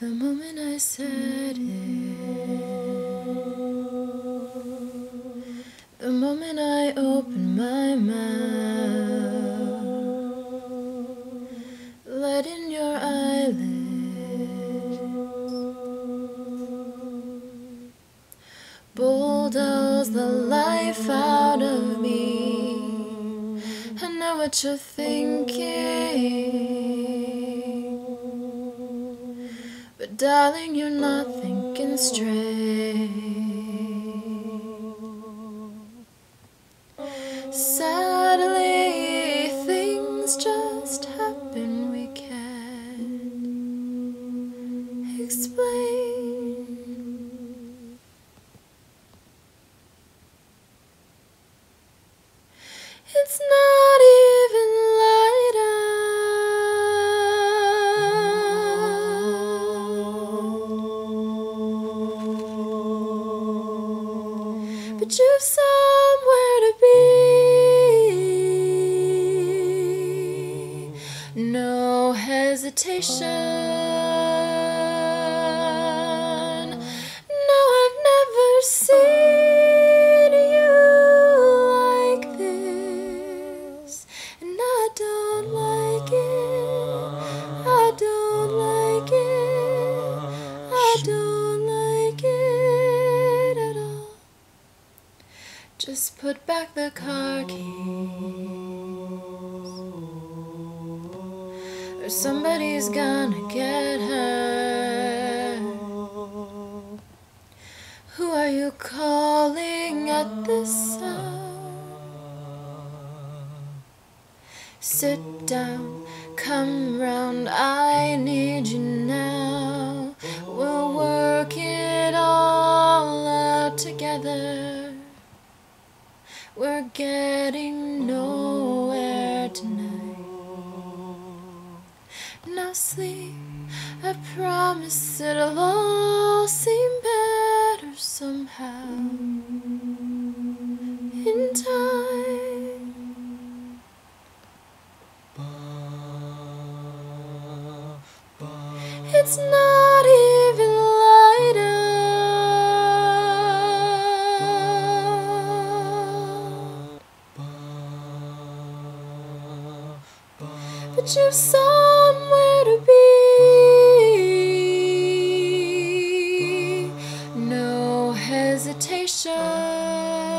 The moment I said it, the moment I opened my mouth, let in your eyelids, bulldoze the life out of me. I know what you're thinking, but darling, you're not thinking straight. Sadly, things just happen we can't explain. It's not even light out, but you've somewhere to be. No hesitation. No, I've never seen you like this, and I don't like it. I don't like it. I don't like it at all. Just put back the car keys, or somebody's gonna get hurt. Who are you calling at this hour? Sit down, come round, I need you now. We'll work it all out together. We're getting nowhere tonight. Now sleep, I promise it'll all seem better somehow in time. It's not even light out, but you've somewhere to be. No hesitation.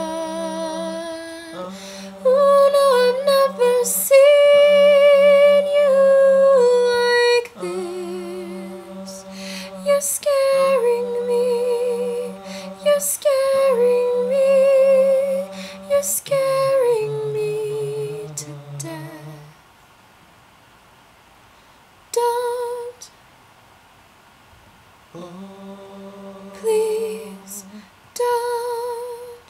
Oh no, I've never seen you like this. You're scaring me. You're scaring me. You're scaring me to death. Don't, please don't,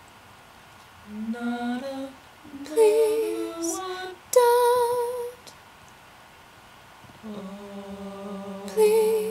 please don't, please.